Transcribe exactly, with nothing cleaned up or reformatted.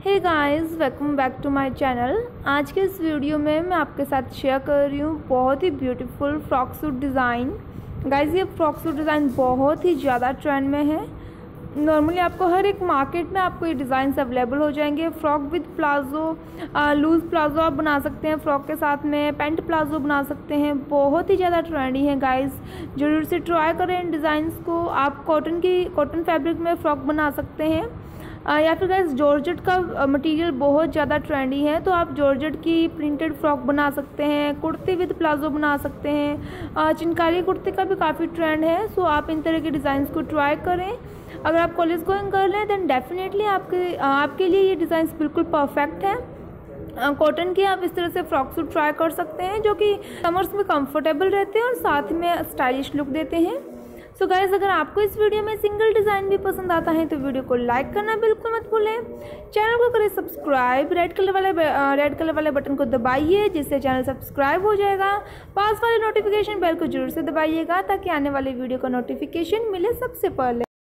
Hey guys, welcome back to my channel. आज के इस वीडियो में मैं आपके साथ शेयर कर रही हूँ बहुत ही beautiful frock suit design. Guys, ये फ्रॉक सूट डिज़ाइन बहुत ही ज़्यादा ट्रेंड में है। नॉर्मली आपको हर एक मार्केट में आपको ये डिज़ाइंस अवेलेबल हो जाएंगे। Frock with palazzo, loose palazzo आप बना सकते हैं, फ्रॉक के साथ में पैंट प्लाजो बना सकते हैं। बहुत ही ज़्यादा ट्रेंडी है गाइस, जरूर से ट्राई करें इन डिज़ाइंस को। आप कॉटन की कॉटन फैब्रिक में फ़्रॉक बना सकते हैं, आ, या फिर गाइस जॉर्जेट का मटेरियल बहुत ज़्यादा ट्रेंडी है, तो आप जॉर्जेट की प्रिंटेड फ्रॉक बना सकते हैं। कुर्ती विद प्लाजो बना सकते हैं। चिनकारी कुर्ती का भी काफ़ी ट्रेंड है, सो आप इन तरह के डिज़ाइंस को ट्राई करें। अगर आप कॉलेज गोइंग कर लें देन डेफिनेटली आपके आपके लिए ये डिज़ाइंस बिल्कुल परफेक्ट है। कॉटन की आप इस तरह से फ्रॉक सूट ट्राई कर सकते हैं, जो कि समर्स में कंफर्टेबल रहते हैं और साथ में स्टाइलिश लुक देते हैं। सो so गाइज, अगर आपको इस वीडियो में सिंगल डिज़ाइन भी पसंद आता है तो वीडियो को लाइक करना बिल्कुल मत भूलें। चैनल को करें सब्सक्राइब, रेड कलर वाले रेड कलर वाले बटन को दबाइए जिससे चैनल सब्सक्राइब हो जाएगा। पास वाले नोटिफिकेशन बेल को जरूर से दबाइएगा ताकि आने वाले वीडियो का नोटिफिकेशन मिले सबसे पहले।